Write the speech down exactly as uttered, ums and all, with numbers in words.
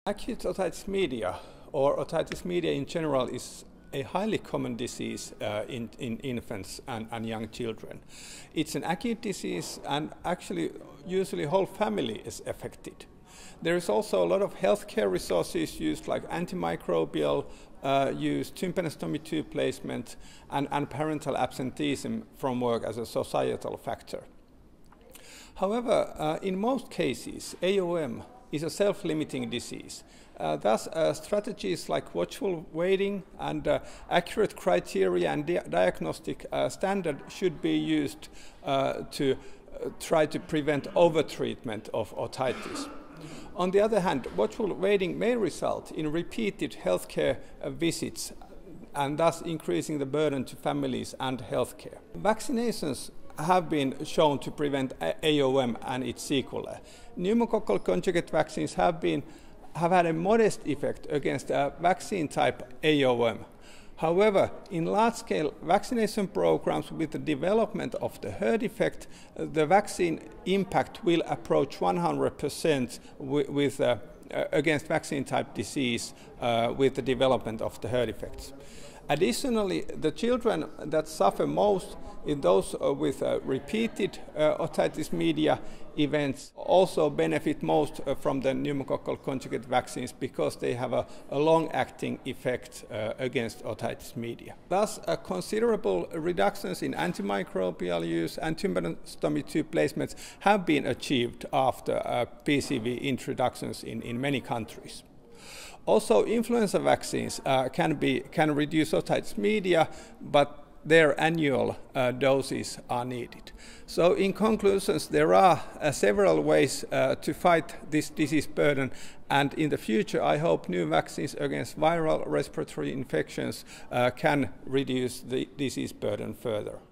Acute otitis media, or otitis media in general, is a highly common disease uh, in, in infants and, and young children. It's an acute disease, and actually usually whole family is affected. There is also a lot of healthcare resources used, like antimicrobial uh, use, tympanostomy tube placement, and, and parental absenteeism from work as a societal factor. However, uh, in most cases, A O M is a self-limiting disease. Uh, thus, uh, strategies like watchful waiting and uh, accurate criteria and di diagnostic uh, standard should be used uh, to uh, try to prevent overtreatment of otitis. On the other hand, watchful waiting may result in repeated healthcare uh, visits and thus increasing the burden to families and healthcare. Vaccinations have been shown to prevent A O M and its sequelae. Pneumococcal conjugate vaccines have, been, have had a modest effect against uh, vaccine type A O M. However, in large-scale vaccination programs with the development of the herd effect, uh, the vaccine impact will approach one hundred percent with, with, uh, uh, against vaccine type disease uh, with the development of the herd effects. Additionally, the children that suffer most in those uh, with uh, repeated uh, otitis media events also benefit most uh, from the pneumococcal conjugate vaccines because they have a, a long-acting effect uh, against otitis media. Thus, uh, considerable reductions in antimicrobial use and tympanostomy tube placements have been achieved after uh, P C V introductions in, in many countries. Also, influenza vaccines uh, can, be, can reduce otitis media, but their annual uh, doses are needed. So in conclusions, there are uh, several ways uh, to fight this disease burden, and in the future I hope new vaccines against viral respiratory infections uh, can reduce the disease burden further.